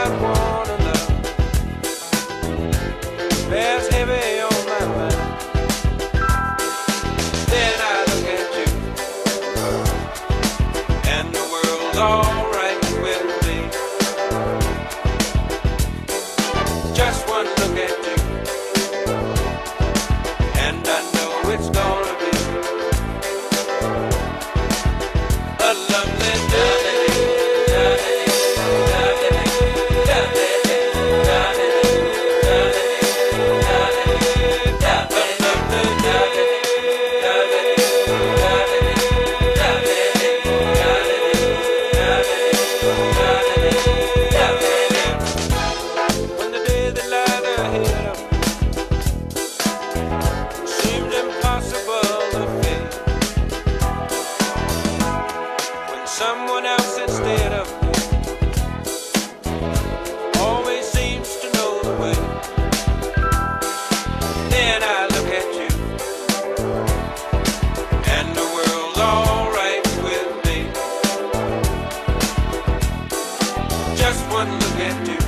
not wanna love bears heavy on my mind. Then I look at you, and the world's alright with me. Just one look at you, and I know it's gonna be a lovely day. When the day that lies ahead of me seemed impossible to face, when someone else instead of me always seems to know the way, then I look at you, and the world's alright with me. Just one look at you,